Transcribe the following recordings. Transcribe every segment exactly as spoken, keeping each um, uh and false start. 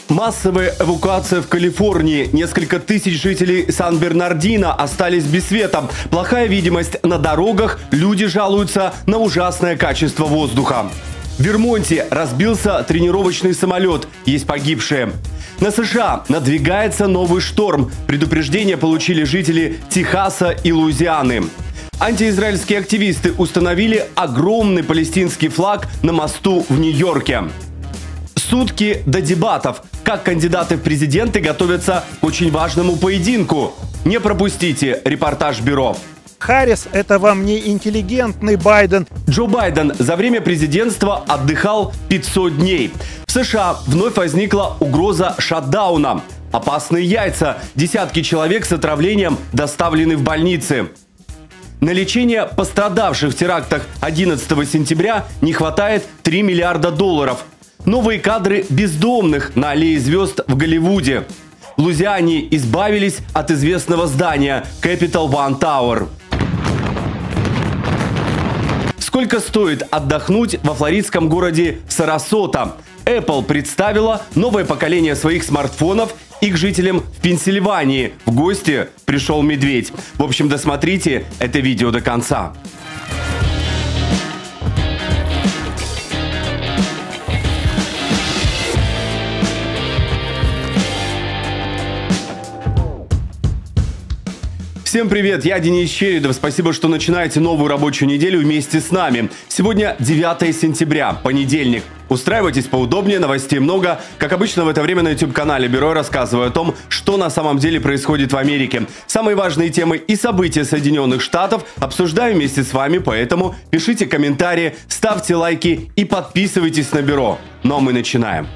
Массовая эвакуация в Калифорнии. Несколько тысяч жителей Сан-Бернардино остались без света. Плохая видимость на дорогах. Люди жалуются на ужасное качество воздуха. В Вермонте разбился тренировочный самолет. Есть погибшие. На США надвигается новый шторм. Предупреждение получили жители Техаса и Луизианы. Антиизраильские активисты установили огромный палестинский флаг на мосту в Нью-Йорке. Сутки до дебатов. Как кандидаты в президенты готовятся к очень важному поединку. Не пропустите репортаж бюро. Харрис – это вам не интеллигентный Байден. Джо Байден за время президентства отдыхал пятьсот дней. В США вновь возникла угроза шатдауна. Опасные яйца. Десятки человек с отравлением доставлены в больницы. На лечение пострадавших в терактах одиннадцатого сентября не хватает три миллиарда долларов. Новые кадры бездомных на аллее звезд в Голливуде. В Луизиане избавились от известного здания Capital One Tower. Сколько стоит отдохнуть во флоридском городе Сарасота? Apple представила новое поколение своих смартфонов и к жителям в Пенсильвании в гости пришел медведь. В общем, досмотрите это видео до конца. Всем привет, я Денис Чередов. Спасибо, что начинаете новую рабочую неделю вместе с нами. Сегодня девятое сентября, понедельник. Устраивайтесь поудобнее, новостей много. Как обычно, в это время на YouTube-канале Бюро я рассказываю о том, что на самом деле происходит в Америке. Самые важные темы и события Соединенных Штатов обсуждаем вместе с вами, поэтому пишите комментарии, ставьте лайки и подписывайтесь на Бюро. Ну а мы начинаем.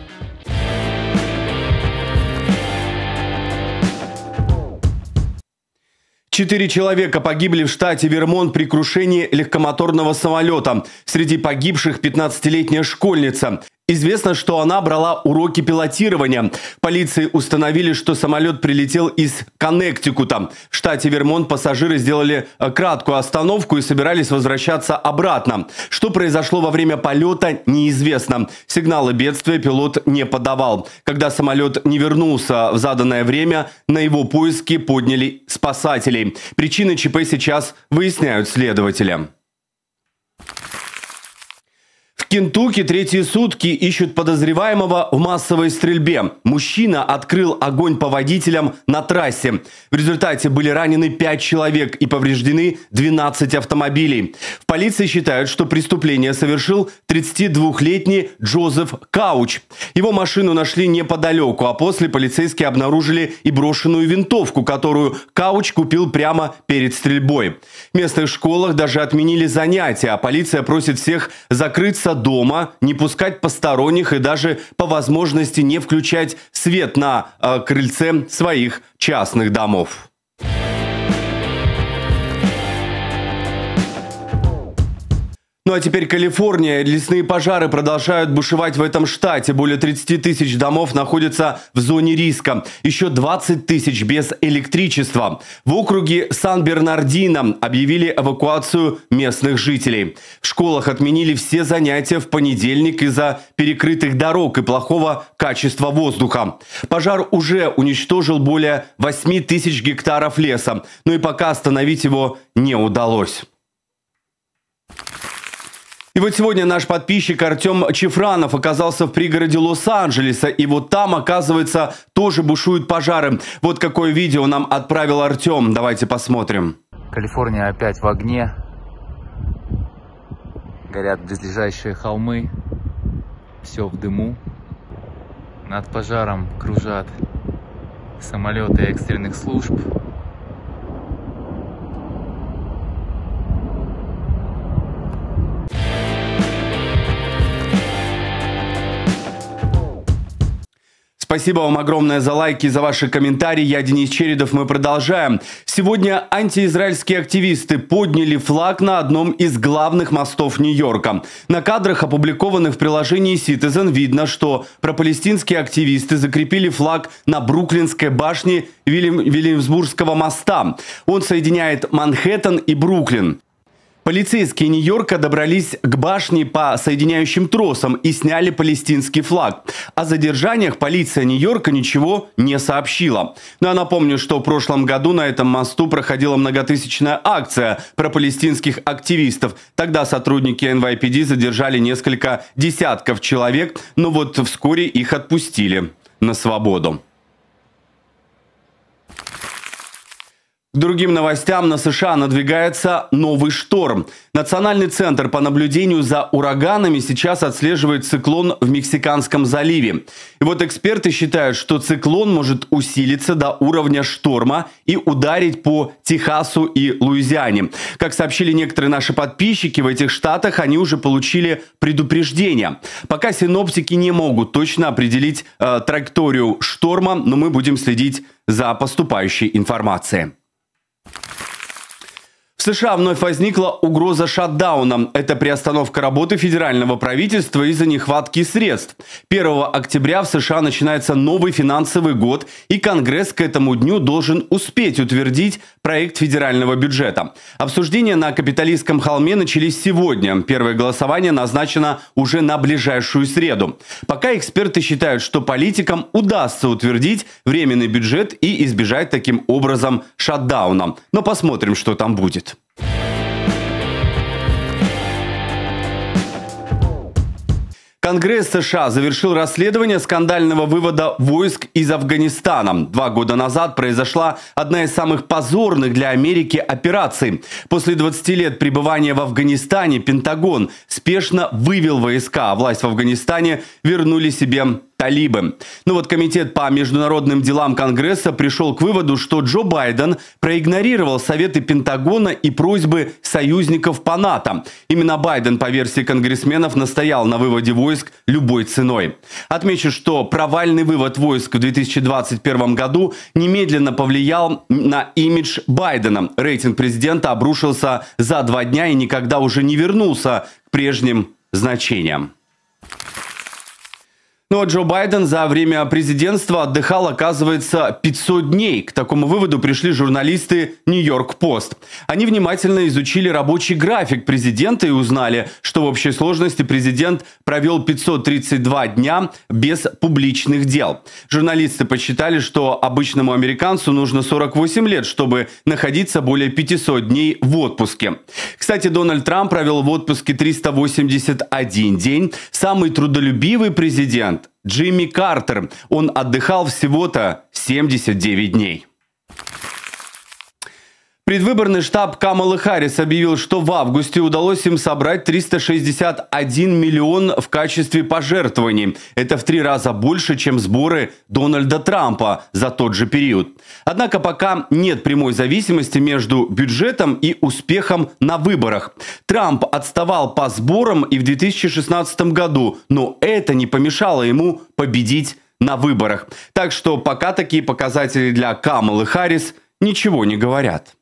Четыре человека погибли в штате Вермонт при крушении легкомоторного самолета. Среди погибших пятнадцатилетняя школьница. Известно, что она брала уроки пилотирования. Полиции установили, что самолет прилетел из Коннектикута. В штате Вермонт пассажиры сделали краткую остановку и собирались возвращаться обратно. Что произошло во время полета, неизвестно. Сигналы бедствия пилот не подавал. Когда самолет не вернулся в заданное время, на его поиски подняли спасателей. Причины ЧП сейчас выясняют следователи. В Кентукки третьи сутки ищут подозреваемого в массовой стрельбе. Мужчина открыл огонь по водителям на трассе. В результате были ранены пять человек и повреждены двенадцать автомобилей. В полиции считают, что преступление совершил тридцатидвухлетний Джозеф Кауч. Его машину нашли неподалеку, а после полицейские обнаружили и брошенную винтовку, которую Кауч купил прямо перед стрельбой. В местных школах даже отменили занятия, а полиция просит всех закрыться дома, не пускать посторонних и даже по возможности не включать свет на э, крыльце своих частных домов. Ну а теперь Калифорния. Лесные пожары продолжают бушевать в этом штате. Более тридцати тысяч домов находятся в зоне риска. Еще двадцать тысяч без электричества. В округе Сан-Бернардино объявили эвакуацию местных жителей. В школах отменили все занятия в понедельник из-за перекрытых дорог и плохого качества воздуха. Пожар уже уничтожил более восьми тысяч гектаров леса. Но и пока остановить его не удалось. И вот сегодня наш подписчик Артем Чифранов оказался в пригороде Лос-Анджелеса. И вот там, оказывается, тоже бушуют пожары. Вот какое видео нам отправил Артем. Давайте посмотрим. Калифорния опять в огне. Горят близлежащие холмы. Все в дыму. Над пожаром кружат самолеты экстренных служб. Спасибо вам огромное за лайки, за ваши комментарии. Я Денис Чередов. Мы продолжаем. Сегодня антиизраильские активисты подняли флаг на одном из главных мостов Нью-Йорка. На кадрах, опубликованных в приложении Citizen, видно, что пропалестинские активисты закрепили флаг на Бруклинской башне Вильям... Вильямсбургского моста. Он соединяет Манхэттен и Бруклин. Полицейские Нью-Йорка добрались к башне по соединяющим тросам и сняли палестинский флаг. О задержаниях полиция Нью-Йорка ничего не сообщила. Но я напомню, что в прошлом году на этом мосту проходила многотысячная акция пропалестинских активистов. Тогда сотрудники эн вай пи ди задержали несколько десятков человек, но вот вскоре их отпустили на свободу. К другим новостям. На США надвигается новый шторм. Национальный центр по наблюдению за ураганами сейчас отслеживает циклон в Мексиканском заливе. И вот эксперты считают, что циклон может усилиться до уровня шторма и ударить по Техасу и Луизиане. Как сообщили некоторые наши подписчики, в этих штатах они уже получили предупреждение. Пока синоптики не могут точно определить э, траекторию шторма, но мы будем следить за поступающей информацией. В США вновь возникла угроза шатдауна. Это приостановка работы федерального правительства из-за нехватки средств. первого октября в США начинается новый финансовый год, и Конгресс к этому дню должен успеть утвердить проект федерального бюджета. Обсуждения на Капитолийском холме начались сегодня. Первое голосование назначено уже на ближайшую среду. Пока эксперты считают, что политикам удастся утвердить временный бюджет и избежать таким образом шатдауна. Но посмотрим, что там будет. Конгресс США завершил расследование скандального вывода войск из Афганистана. Два года назад произошла одна из самых позорных для Америки операций. После двадцати лет пребывания в Афганистане Пентагон спешно вывел войска, а власть в Афганистане вернули себе талибы. Но вот Комитет по международным делам Конгресса пришел к выводу, что Джо Байден проигнорировал советы Пентагона и просьбы союзников по НАТО. Именно Байден, по версии конгрессменов, настоял на выводе войск любой ценой. Отмечу, что провальный вывод войск в две тысячи двадцать первом году немедленно повлиял на имидж Байдена. Рейтинг президента обрушился за два дня и никогда уже не вернулся к прежним значениям. Ну а Джо Байден за время президентства отдыхал, оказывается, пятьсот дней. К такому выводу пришли журналисты Нью-Йорк Пост. Они внимательно изучили рабочий график президента и узнали, что в общей сложности президент провел пятьсот тридцать два дня без публичных дел. Журналисты подсчитали, что обычному американцу нужно сорок восемь лет, чтобы находиться более пятисот дней в отпуске. Кстати, Дональд Трамп провел в отпуске триста восемьдесят один день. Самый трудолюбивый президент Джимми Картер. Он отдыхал всего-то семьдесят девять дней. Предвыборный штаб Камалы Харрис объявил, что в августе удалось им собрать триста шестьдесят один миллион в качестве пожертвований. Это в три раза больше, чем сборы Дональда Трампа за тот же период. Однако пока нет прямой зависимости между бюджетом и успехом на выборах. Трамп отставал по сборам и в две тысячи шестнадцатом году, но это не помешало ему победить на выборах. Так что пока такие показатели для Камалы Харрис ничего не говорят.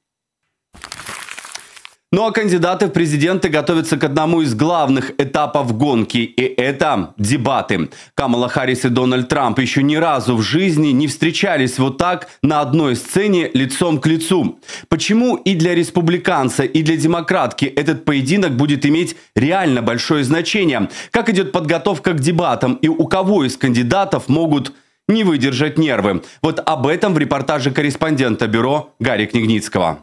Ну а кандидаты в президенты готовятся к одному из главных этапов гонки, и это дебаты. Камала Харрис и Дональд Трамп еще ни разу в жизни не встречались вот так на одной сцене лицом к лицу. Почему и для республиканца, и для демократки этот поединок будет иметь реально большое значение? Как идет подготовка к дебатам и у кого из кандидатов могут не выдержать нервы? Вот об этом в репортаже корреспондента бюро Гарри Книгницкого.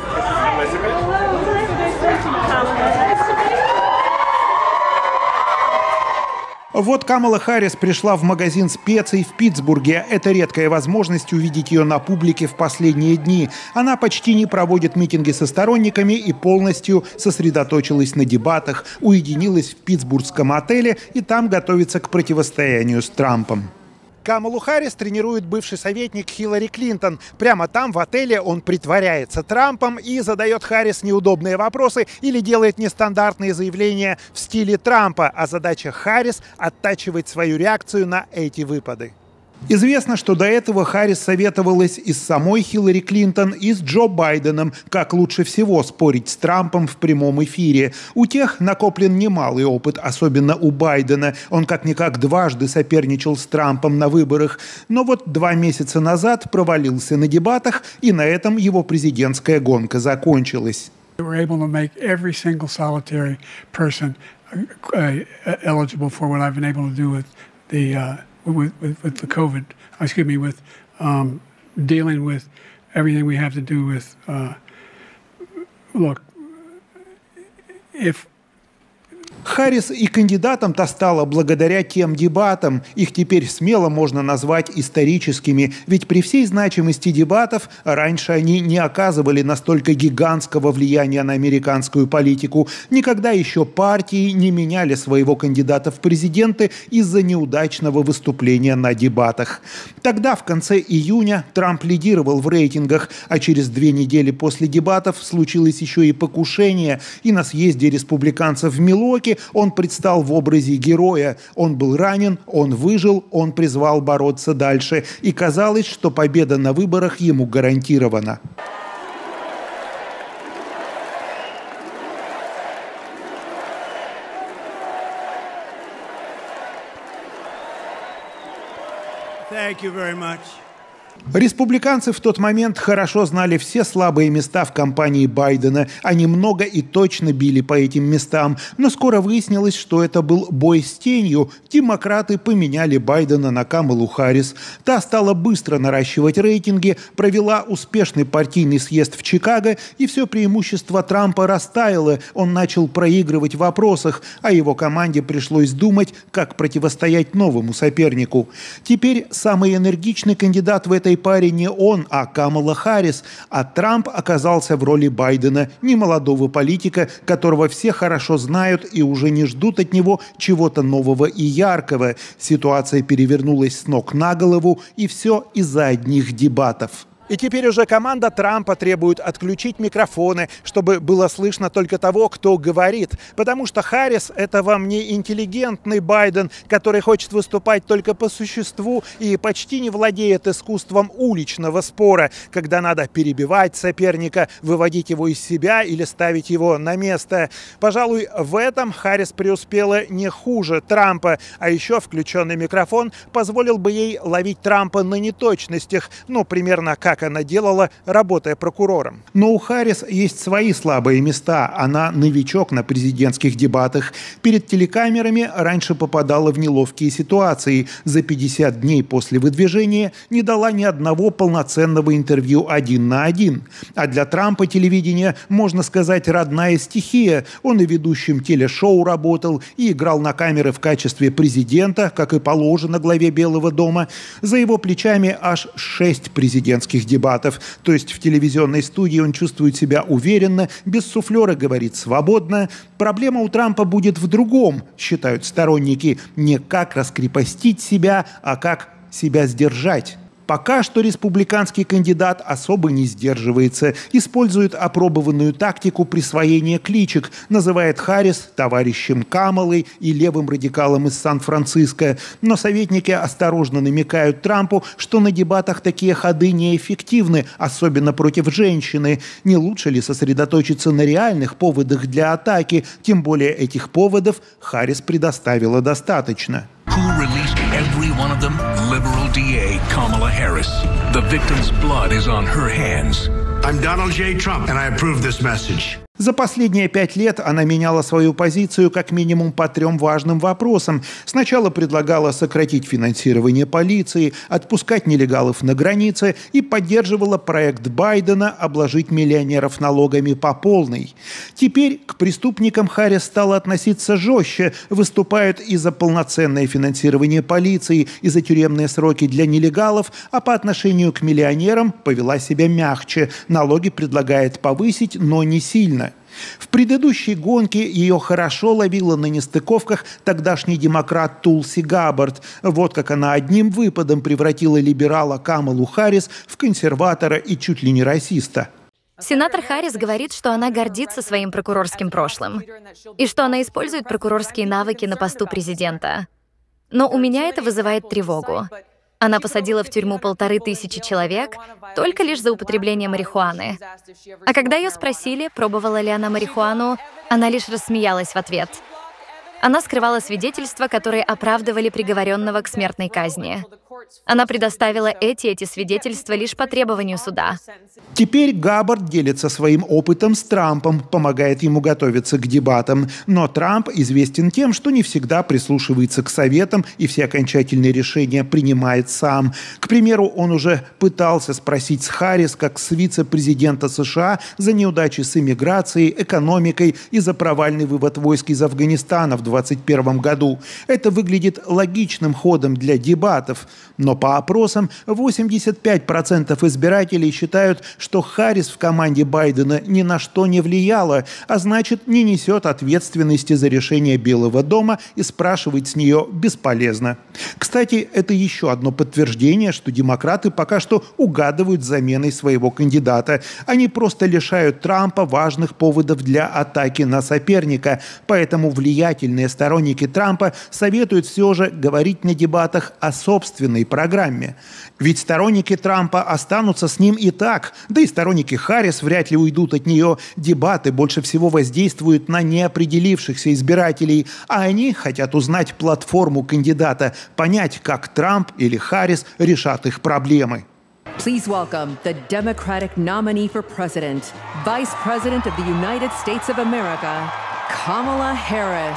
Вот Камала Харрис пришла в магазин специй в Питтсбурге. Это редкая возможность увидеть ее на публике в последние дни. Она почти не проводит митинги со сторонниками и полностью сосредоточилась на дебатах, уединилась в питтсбургском отеле и там готовится к противостоянию с Трампом. Камалу Харрис тренирует бывший советник Хиллари Клинтон. Прямо там, в отеле, он притворяется Трампом и задает Харрис неудобные вопросы или делает нестандартные заявления в стиле Трампа. А задача Харрис – оттачивать свою реакцию на эти выпады. Известно, что до этого Харрис советовалась и с самой Хиллари Клинтон, и с Джо Байденом, как лучше всего спорить с Трампом в прямом эфире. У тех накоплен немалый опыт, особенно у Байдена. Он как-никак дважды соперничал с Трампом на выборах. Но вот два месяца назад провалился на дебатах, и на этом его президентская гонка закончилась. We're able to make every single solitary person uh, eligible for what I've been able to do with the uh, with, with, with the COVID. Excuse me, with um, dealing with everything we have to do with. Uh, look, if Харрис и кандидатом-то стала благодаря тем дебатам. Их теперь смело можно назвать историческими, ведь при всей значимости дебатов раньше они не оказывали настолько гигантского влияния на американскую политику. Никогда еще партии не меняли своего кандидата в президенты из-за неудачного выступления на дебатах. Тогда, в конце июня, Трамп лидировал в рейтингах, а через две недели после дебатов случилось еще и покушение, и на съезде республиканцев в Милуоки он предстал в образе героя. Он был ранен, он выжил, он призвал бороться дальше. И казалось, что победа на выборах ему гарантирована. Thank you very much. Республиканцы в тот момент хорошо знали все слабые места в кампании Байдена. Они много и точно били по этим местам. Но скоро выяснилось, что это был бой с тенью. Демократы поменяли Байдена на Камалу Харрис. Та стала быстро наращивать рейтинги, провела успешный партийный съезд в Чикаго, и все преимущество Трампа растаяло. Он начал проигрывать в опросах, а его команде пришлось думать, как противостоять новому сопернику. Теперь самый энергичный кандидат в этой паре не он, а Камала Харрис, а Трамп оказался в роли Байдена, немолодого политика, которого все хорошо знают и уже не ждут от него чего-то нового и яркого. Ситуация перевернулась с ног на голову, и все из-за одних дебатов. И теперь уже команда Трампа требует отключить микрофоны, чтобы было слышно только того, кто говорит. Потому что Харрис – это вам не интеллигентный Байден, который хочет выступать только по существу и почти не владеет искусством уличного спора, когда надо перебивать соперника, выводить его из себя или ставить его на место. Пожалуй, в этом Харрис преуспела не хуже Трампа, а еще включенный микрофон позволил бы ей ловить Трампа на неточностях, ну, примерно как она делала, работая прокурором. Но у Харрис есть свои слабые места. Она новичок на президентских дебатах. Перед телекамерами раньше попадала в неловкие ситуации. За пятьдесят дней после выдвижения не дала ни одного полноценного интервью один на один. А для Трампа телевидение, можно сказать, родная стихия. Он и ведущим телешоу работал, и играл на камеры в качестве президента, как и положено главе Белого дома. За его плечами аж шесть президентских дебатов. То есть в телевизионной студии он чувствует себя уверенно, без суфлера говорит свободно. Проблема у Трампа будет в другом, считают сторонники. Не как раскрепостить себя, а как себя сдержать. Пока что республиканский кандидат особо не сдерживается, использует опробованную тактику присвоения кличек, называет Харрис товарищем Камалой и левым радикалом из Сан-Франциско. Но советники осторожно намекают Трампу, что на дебатах такие ходы неэффективны, особенно против женщины. Не лучше ли сосредоточиться на реальных поводах для атаки? Тем более этих поводов Харрис предоставила достаточно. Who released every one of them? Liberal ди эй Kamala Harris. The victim's blood is on her hands. I'm Donald J. Trump, and I approve this message. За последние пять лет она меняла свою позицию как минимум по трем важным вопросам. Сначала предлагала сократить финансирование полиции, отпускать нелегалов на границе и поддерживала проект Байдена обложить миллионеров налогами по полной. Теперь к преступникам Харрис стала относиться жестче, выступает и за полноценное финансирование полиции, и за тюремные сроки для нелегалов, а по отношению к миллионерам повела себя мягче. Налоги предлагает повысить, но не сильно. В предыдущей гонке ее хорошо ловила на нестыковках тогдашний демократ Тулси Габбард. Вот как она одним выпадом превратила либерала Камалу Харрис в консерватора и чуть ли не расиста. Сенатор Харрис говорит, что она гордится своим прокурорским прошлым и что она использует прокурорские навыки на посту президента. Но у меня это вызывает тревогу. Она посадила в тюрьму полторы тысячи человек только лишь за употребление марихуаны. А когда ее спросили, пробовала ли она марихуану, она лишь рассмеялась в ответ. Она скрывала свидетельства, которые оправдывали приговоренного к смертной казни. Она предоставила эти эти свидетельства лишь по требованию суда. Теперь Габбард делится своим опытом с Трампом, помогает ему готовиться к дебатам. Но Трамп известен тем, что не всегда прислушивается к советам и все окончательные решения принимает сам. К примеру, он уже пытался спросить с Харрис, как с вице-президента США, за неудачи с иммиграцией, экономикой и за провальный вывод войск из Афганистана в двадцать первом году. Это выглядит логичным ходом для дебатов. Но по опросам восемьдесят пять процентов избирателей считают, что Харрис в команде Байдена ни на что не влияла, а значит, не несет ответственности за решение Белого дома и спрашивать с нее бесполезно. Кстати, это еще одно подтверждение, что демократы пока что угадывают заменой своего кандидата. Они просто лишают Трампа важных поводов для атаки на соперника. Поэтому влиятельные сторонники Трампа советуют все же говорить на дебатах о собственной программе. Ведь сторонники Трампа останутся с ним и так, да и сторонники Харрис вряд ли уйдут от нее. Дебаты больше всего воздействуют на неопределившихся избирателей, а они хотят узнать платформу кандидата, понять, как Трамп или Харрис решат их проблемы. Please welcome the Democratic nominee for president, Vice President of the United States of America, Kamala Harris.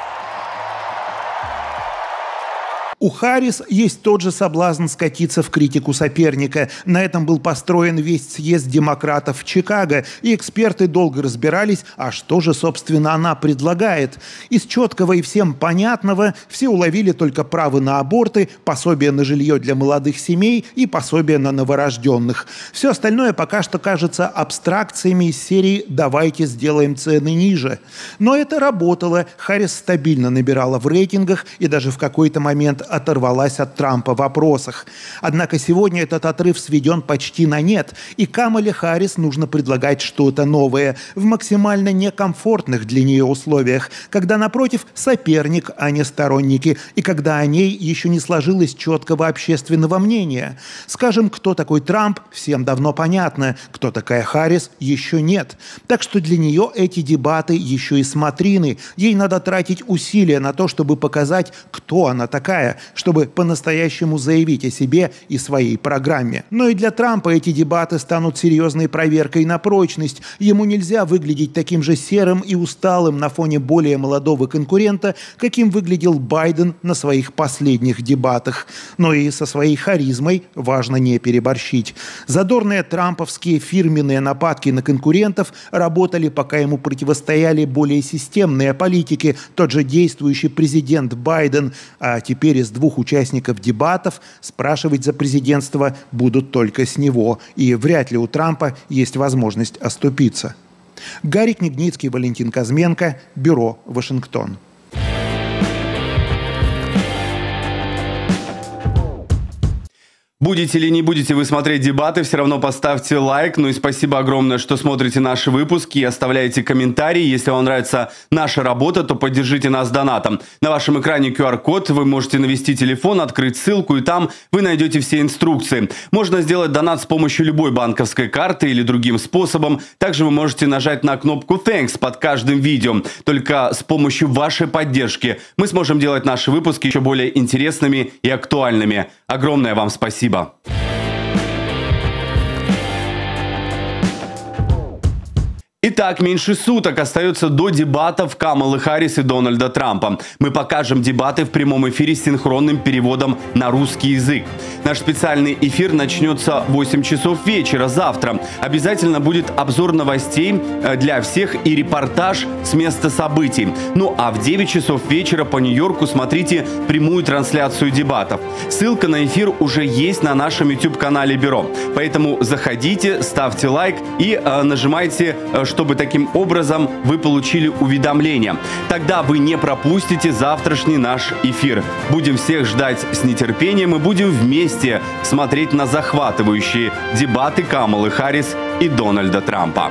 У Харрис есть тот же соблазн скатиться в критику соперника. На этом был построен весь съезд демократов в Чикаго, и эксперты долго разбирались, а что же, собственно, она предлагает. Из четкого и всем понятного все уловили только право на аборты, пособие на жилье для молодых семей и пособие на новорожденных. Все остальное пока что кажется абстракциями из серии «давайте сделаем цены ниже». Но это работало. Харрис стабильно набирала в рейтингах и даже в какой-то момент оторвалась от Трампа в опросах. Однако сегодня этот отрыв сведен почти на нет, и Камале Харрис нужно предлагать что-то новое в максимально некомфортных для нее условиях, когда напротив соперник, а не сторонники, и когда о ней еще не сложилось четкого общественного мнения. Скажем, кто такой Трамп, всем давно понятно, кто такая Харрис, еще нет. Так что для нее эти дебаты еще и смотрины. Ей надо тратить усилия на то, чтобы показать, кто она такая, чтобы по-настоящему заявить о себе и своей программе. Но и для Трампа эти дебаты станут серьезной проверкой на прочность. Ему нельзя выглядеть таким же серым и усталым на фоне более молодого конкурента, каким выглядел Байден на своих последних дебатах. Но и со своей харизмой важно не переборщить. Задорные трамповские фирменные нападки на конкурентов работали, пока ему противостояли более системные политики, тот же действующий президент Байден, а теперь из двух участников дебатов спрашивать за президентство будут только с него, и вряд ли у Трампа есть возможность оступиться. Гарри Книгницкий, Валентин Козменко, Бюро Вашингтон. Будете или не будете вы смотреть дебаты, все равно поставьте лайк. Ну и спасибо огромное, что смотрите наши выпуски и оставляете комментарии. Если вам нравится наша работа, то поддержите нас донатом. На вашем экране ку ар код, вы можете навести телефон, открыть ссылку, и там вы найдете все инструкции. Можно сделать донат с помощью любой банковской карты или другим способом. Также вы можете нажать на кнопку «Thanks» под каждым видео. Только с помощью вашей поддержки мы сможем делать наши выпуски еще более интересными и актуальными. Огромное вам спасибо. Итак, меньше суток остается до дебатов Камалы Харрис и Дональда Трампа. Мы покажем дебаты в прямом эфире с синхронным переводом на русский язык. Наш специальный эфир начнется в восемь часов вечера завтра. Обязательно будет обзор новостей для всех и репортаж с места событий. Ну а в девять часов вечера по Нью-Йорку смотрите прямую трансляцию дебатов. Ссылка на эфир уже есть на нашем YouTube-канале Бюро. Поэтому заходите, ставьте лайк и э, нажимайте, э, чтобы таким образом вы получили уведомления. Тогда вы не пропустите завтрашний наш эфир. Будем всех ждать с нетерпением и будем вместе смотреть на захватывающие дебаты Камалы Харрис и Дональда Трампа.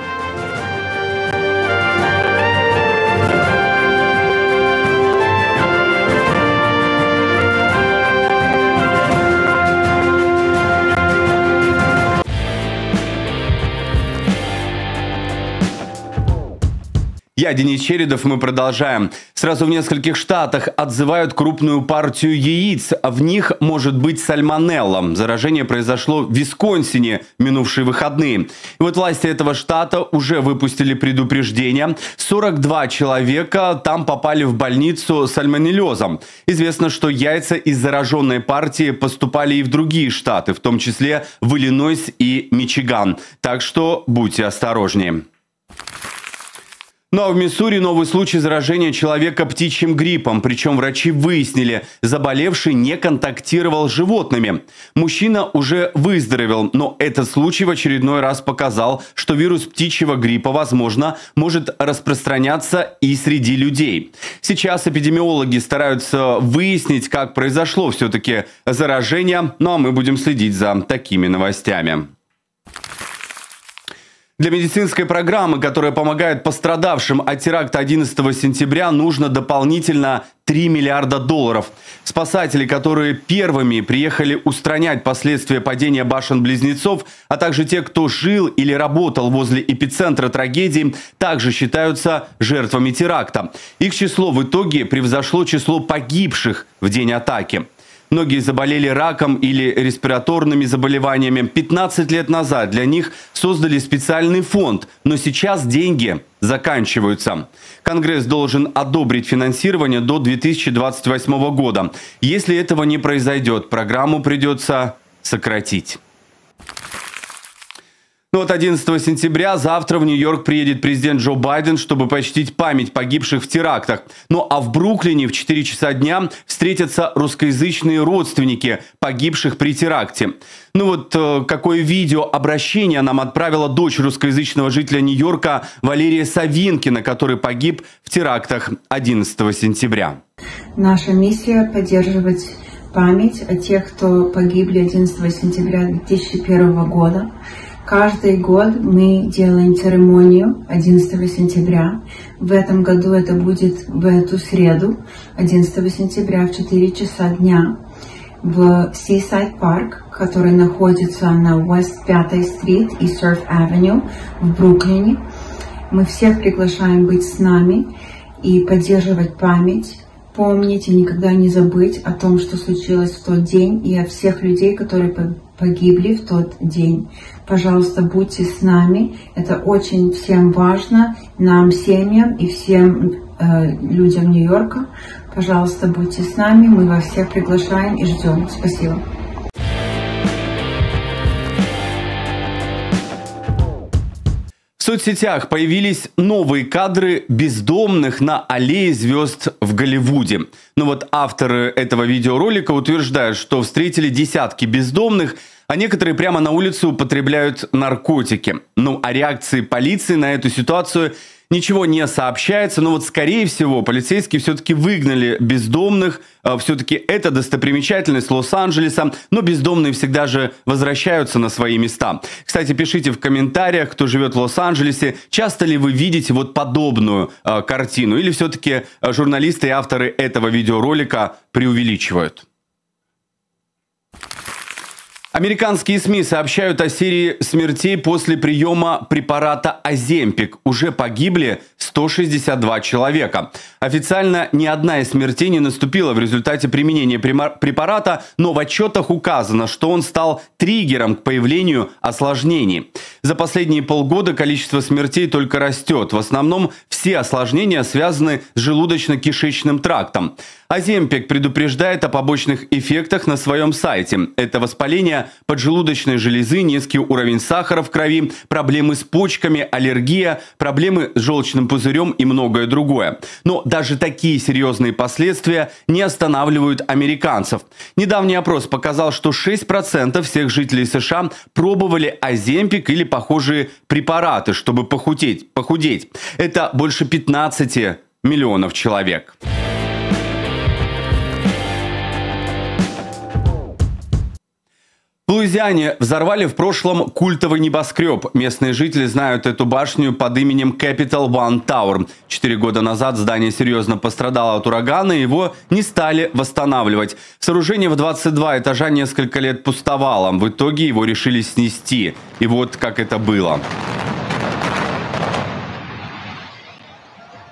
Я Денис Чередов, мы продолжаем. Сразу в нескольких штатах отзывают крупную партию яиц. В них может быть сальмонелла. Заражение произошло в Висконсине в минувшие выходные. И вот власти этого штата уже выпустили предупреждение. сорок два человека там попали в больницу с сальмонеллезом. Известно, что яйца из зараженной партии поступали и в другие штаты, в том числе в Иллинойс и Мичиган. Так что будьте осторожнее. Ну а в Миссури новый случай заражения человека птичьим гриппом. Причем врачи выяснили, заболевший не контактировал с животными. Мужчина уже выздоровел, но этот случай в очередной раз показал, что вирус птичьего гриппа, возможно, может распространяться и среди людей. Сейчас эпидемиологи стараются выяснить, как произошло все-таки заражение, ну а мы будем следить за такими новостями. Для медицинской программы, которая помогает пострадавшим от теракта одиннадцатого сентября, нужно дополнительно три миллиарда долларов. Спасатели, которые первыми приехали устранять последствия падения башен-близнецов, а также те, кто жил или работал возле эпицентра трагедии, также считаются жертвами теракта. Их число в итоге превзошло число погибших в день атаки. Многие заболели раком или респираторными заболеваниями. пятнадцать лет назад для них создали специальный фонд, но сейчас деньги заканчиваются. Конгресс должен одобрить финансирование до две тысячи двадцать восьмого года. Если этого не произойдет, программу придется сократить. Ну вот одиннадцатого сентября завтра в Нью-Йорк приедет президент Джо Байден, чтобы почтить память погибших в терактах. Ну а в Бруклине в четыре часа дня встретятся русскоязычные родственники погибших при теракте. Ну вот э, какое видеообращение нам отправила дочь русскоязычного жителя Нью-Йорка Валерия Савинкина, который погиб в терактах одиннадцатого сентября. Наша миссия – поддерживать память о тех, кто погибли одиннадцатого сентября две тысячи первого года. Каждый год мы делаем церемонию одиннадцатого сентября. В этом году это будет в эту среду, одиннадцатого сентября в четыре часа дня в Seaside Park, который находится на West пятой стрит и Surf Avenue в Бруклине. Мы всех приглашаем быть с нами и поддерживать память, помнить и никогда не забыть о том, что случилось в тот день, и о всех людей, которые погибли в тот день. Пожалуйста, будьте с нами. Это очень всем важно, нам, семьям и всем э, людям Нью-Йорка. Пожалуйста, будьте с нами. Мы вас всех приглашаем и ждем. Спасибо. В соцсетях появились новые кадры бездомных на аллее звезд в Голливуде. Но вот авторы этого видеоролика утверждают, что встретили десятки бездомных, а некоторые прямо на улице употребляют наркотики. Ну, о реакции полиции на эту ситуацию ничего не сообщается, но вот скорее всего полицейские все-таки выгнали бездомных. Все-таки это достопримечательность Лос-Анджелеса, но бездомные всегда же возвращаются на свои места. Кстати, пишите в комментариях, кто живет в Лос-Анджелесе, часто ли вы видите вот подобную э, картину, или все-таки журналисты и авторы этого видеоролика преувеличивают. Американские СМИ сообщают о серии смертей после приема препарата Оземпик. Уже погибли сто шестьдесят два человека. Официально ни одна из смертей не наступила в результате применения препарата, но в отчетах указано, что он стал триггером к появлению осложнений. За последние полгода количество смертей только растет. В основном все осложнения связаны с желудочно-кишечным трактом. Оземпик предупреждает о побочных эффектах на своем сайте. Это воспаление поджелудочной железы, низкий уровень сахара в крови, проблемы с почками, аллергия, проблемы с желчным пузырем и многое другое. Но даже такие серьезные последствия не останавливают американцев. Недавний опрос показал, что шесть процентов всех жителей США пробовали Оземпик или похожие препараты, чтобы похудеть. похудеть. Это больше пятнадцати миллионов человек. В Луизиане взорвали в прошлом культовый небоскреб. Местные жители знают эту башню под именем Capital One Tower. Четыре года назад здание серьезно пострадало от урагана, и его не стали восстанавливать. Сооружение в двадцать два этажа несколько лет пустовало. В итоге его решили снести. И вот как это было.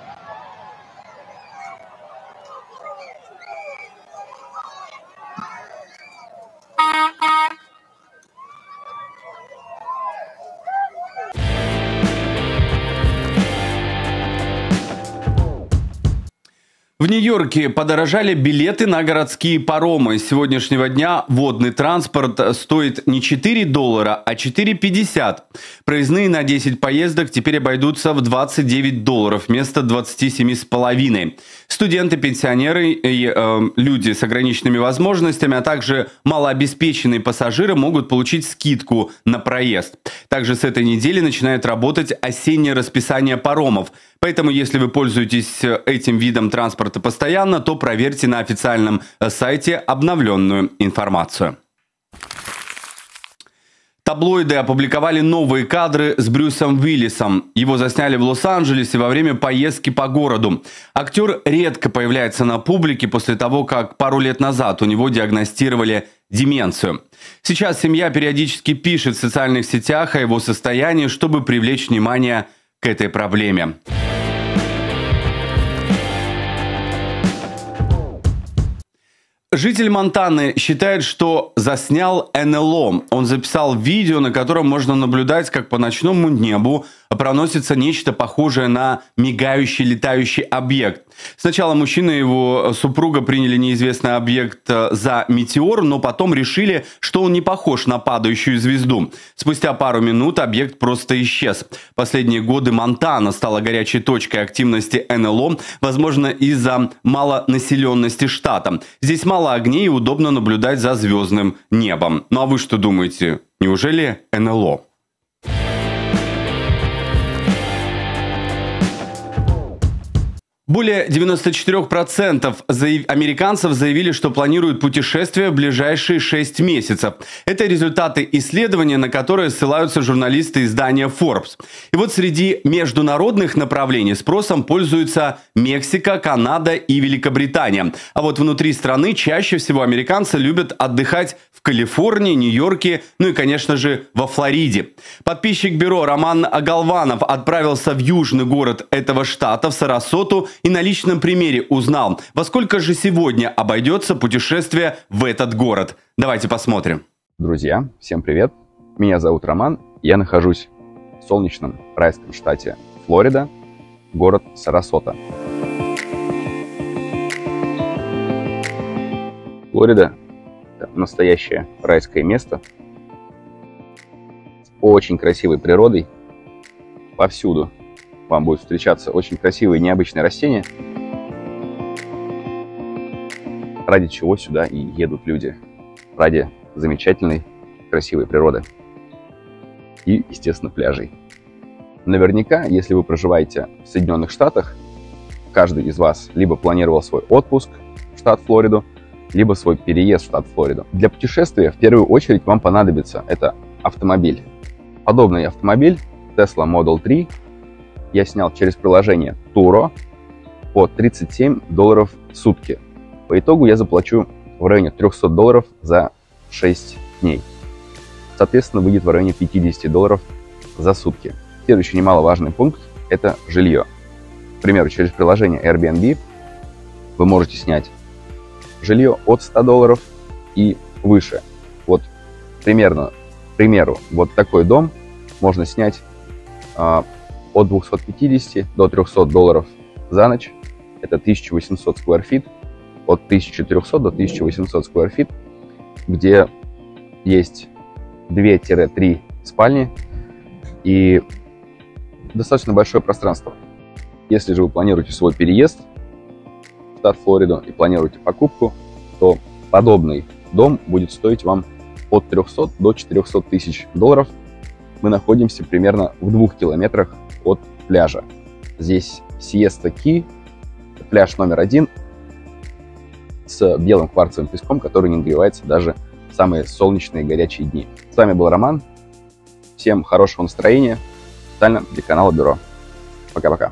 В Нью-Йорке подорожали билеты на городские паромы. С сегодняшнего дня водный транспорт стоит не четыре доллара, а четыре пятьдесят. Проездные на десять поездок теперь обойдутся в двадцать девять долларов вместо двадцати семи с половиной. Студенты, пенсионеры и э, люди с ограниченными возможностями, а также малообеспеченные пассажиры могут получить скидку на проезд. Также с этой недели начинает работать осеннее расписание паромов. Поэтому, если вы пользуетесь этим видом транспорта постоянно, то проверьте на официальном сайте обновленную информацию. Таблоиды опубликовали новые кадры с Брюсом Уиллисом. Его засняли в Лос-Анджелесе во время поездки по городу. Актер редко появляется на публике после того, как пару лет назад у него диагностировали деменцию. Сейчас семья периодически пишет в социальных сетях о его состоянии, чтобы привлечь внимание к этой проблеме. Житель Монтаны считает, что заснял эн эл о. Он записал видео, на котором можно наблюдать, как по ночному небу проносится нечто похожее на мигающий летающий объект. Сначала мужчина и его супруга приняли неизвестный объект за метеор, но потом решили, что он не похож на падающую звезду. Спустя пару минут объект просто исчез. Последние годы Монтана стала горячей точкой активности эн эл о, возможно, из-за малонаселенности штата. Здесь мало огней и удобно наблюдать за звездным небом. Ну а вы что думаете? Неужели эн эл о? Более девяноста четырёх процентов американцев заявили, что планируют путешествие в ближайшие шесть месяцев. Это результаты исследования, на которые ссылаются журналисты издания Forbes. И вот среди международных направлений спросом пользуются Мексика, Канада и Великобритания. А вот внутри страны чаще всего американцы любят отдыхать в Калифорнии, Нью-Йорке, ну и, конечно же, во Флориде. Подписчик бюро Роман Голованов отправился в южный город этого штата, в Сарасоту, и на личном примере узнал, во сколько же сегодня обойдется путешествие в этот город. Давайте посмотрим. Друзья, всем привет. Меня зовут Роман. Я нахожусь в солнечном райском штате Флорида, город Сарасота. Флорида – это настоящее райское место с очень красивой природой. Повсюду вам будут встречаться очень красивые необычные растения, ради чего сюда и едут люди. Ради замечательной, красивой природы и, естественно, пляжей. Наверняка, если вы проживаете в Соединенных Штатах, каждый из вас либо планировал свой отпуск в штат Флориду, либо свой переезд в штат Флориду. Для путешествия в первую очередь вам понадобится это автомобиль. Подобный автомобиль Tesla Model три я снял через приложение Turo по тридцать семь долларов в сутки. По итогу я заплачу в районе трёхсот долларов за шесть дней. Соответственно, выйдет в районе пятидесяти долларов за сутки. Следующий немаловажный пункт – это жилье. К примеру, через приложение Airbnb вы можете снять жилье от ста долларов и выше. Вот примерно, к примеру, вот такой дом можно снять а, от двухсот пятидесяти до трёхсот долларов за ночь. Это тысяча восемьсот square feet. От тысячи четырёхсот до тысячи восьмисот square feet, где есть две-три спальни и достаточно большое пространство. Если же вы планируете свой переезд в штат Флориду и планируете покупку, то подобный дом будет стоить вам от трёхсот до четырёхсот тысяч долларов. Мы находимся примерно в двух километрах от пляжа. Здесь Siesta Key, пляж номер один, с белым кварцевым песком, который не нагревается даже в самые солнечные горячие дни. С вами был Роман. Всем хорошего настроения. Специально для канала Бюро. Пока-пока.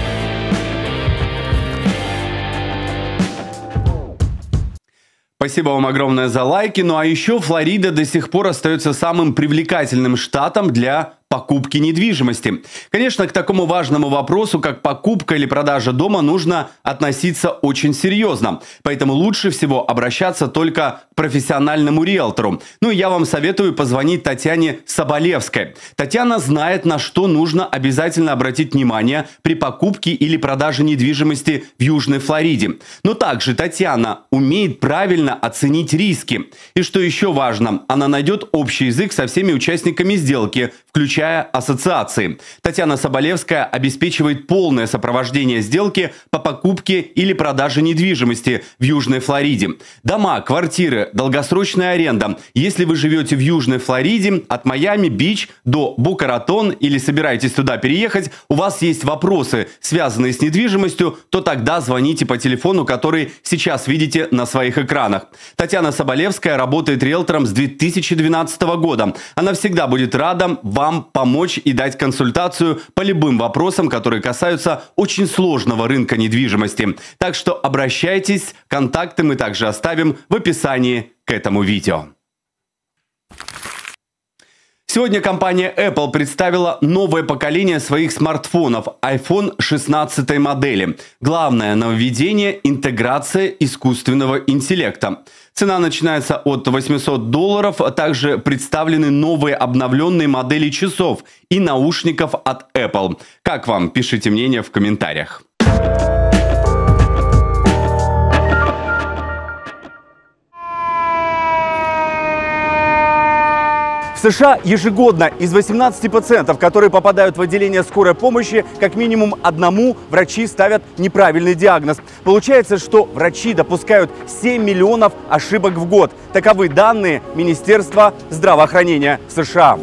Спасибо вам огромное за лайки. Ну а еще Флорида до сих пор остается самым привлекательным штатом для покупки недвижимости. Конечно, к такому важному вопросу, как покупка или продажа дома, нужно относиться очень серьезно. Поэтому лучше всего обращаться только к профессиональному риэлтору. Ну и я вам советую позвонить Татьяне Соболевской. Татьяна знает, на что нужно обязательно обратить внимание при покупке или продаже недвижимости в Южной Флориде. Но также Татьяна умеет правильно оценить риски. И что еще важно, она найдет общий язык со всеми участниками сделки, включая ассоциации. Татьяна Соболевская обеспечивает полное сопровождение сделки по покупке или продаже недвижимости в Южной Флориде. Дома, квартиры, долгосрочная аренда. Если вы живете в Южной Флориде, от Майами-Бич до Бока-Ратон или собираетесь туда переехать, у вас есть вопросы, связанные с недвижимостью, то тогда звоните по телефону, который сейчас видите на своих экранах. Татьяна Соболевская работает риэлтором с две тысячи двенадцатого года. Она всегда будет рада вам помочь и дать консультацию по любым вопросам, которые касаются очень сложного рынка недвижимости. Так что обращайтесь, контакты мы также оставим в описании к этому видео. Сегодня компания Apple представила новое поколение своих смартфонов айфон шестнадцатой модели. Главное нововведение – интеграция искусственного интеллекта. Цена начинается от восьмисот долларов, а также представлены новые обновленные модели часов и наушников от Apple. Как вам? Пишите мнение в комментариях. В США ежегодно из восемнадцати пациентов, которые попадают в отделение скорой помощи, как минимум одному врачи ставят неправильный диагноз. Получается, что врачи допускают семь миллионов ошибок в год. Таковы данные Министерства здравоохранения США.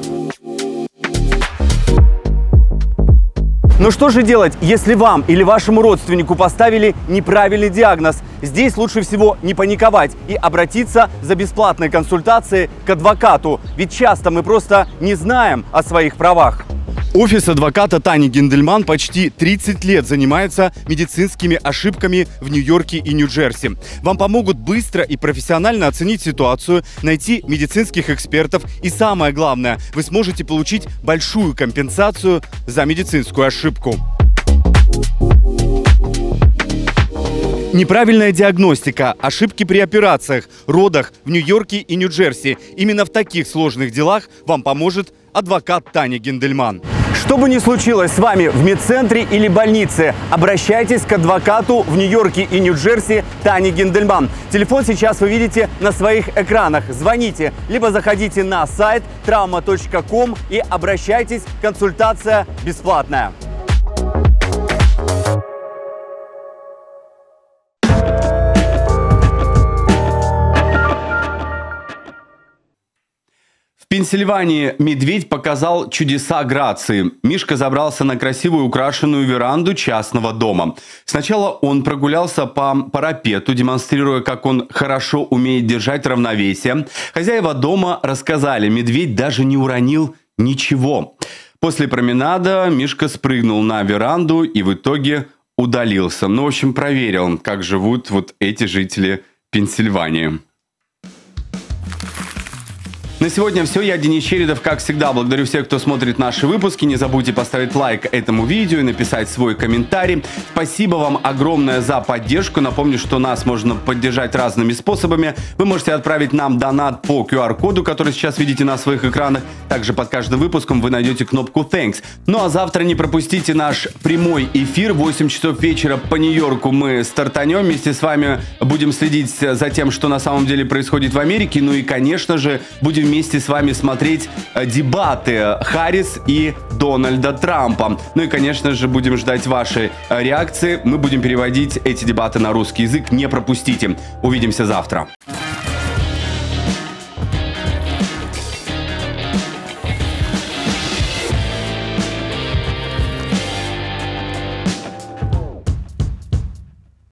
Но что же делать, если вам или вашему родственнику поставили неправильный диагноз? Здесь лучше всего не паниковать и обратиться за бесплатной консультацией к адвокату. Ведь часто мы просто не знаем о своих правах. Офис адвоката Тани Гиндельман почти тридцать лет занимается медицинскими ошибками в Нью-Йорке и Нью-Джерси. Вам помогут быстро и профессионально оценить ситуацию, найти медицинских экспертов и, самое главное, вы сможете получить большую компенсацию за медицинскую ошибку. Неправильная диагностика, ошибки при операциях, родах в Нью-Йорке и Нью-Джерси. Именно в таких сложных делах вам поможет адвокат Таня Гиндельман. Что бы ни случилось с вами в медцентре или больнице, обращайтесь к адвокату в Нью-Йорке и Нью-Джерси Тане Гиндельман. Телефон сейчас вы видите на своих экранах. Звоните, либо заходите на сайт травма точка ком и обращайтесь. Консультация бесплатная. В Пенсильвании медведь показал чудеса грации. Мишка забрался на красивую украшенную веранду частного дома. Сначала он прогулялся по парапету, демонстрируя, как он хорошо умеет держать равновесие. Хозяева дома рассказали, медведь даже не уронил ничего. После променада Мишка спрыгнул на веранду и в итоге удалился. Ну, в общем, проверил, как живут вот эти жители Пенсильвании. На сегодня все. Я Денис Чередов. Как всегда, благодарю всех, кто смотрит наши выпуски. Не забудьте поставить лайк этому видео и написать свой комментарий. Спасибо вам огромное за поддержку. Напомню, что нас можно поддержать разными способами. Вы можете отправить нам донат по ку ар коду, который сейчас видите на своих экранах. Также под каждым выпуском вы найдете кнопку Thanks. Ну а завтра не пропустите наш прямой эфир. В восемь часов вечера по Нью-Йорку мы стартанем. Вместе с вами будем следить за тем, что на самом деле происходит в Америке. Ну и, конечно же, будем вместе с вами смотреть дебаты Харрис и Дональда Трампа. Ну и, конечно же, будем ждать вашей реакции. Мы будем переводить эти дебаты на русский язык. Не пропустите. Увидимся завтра.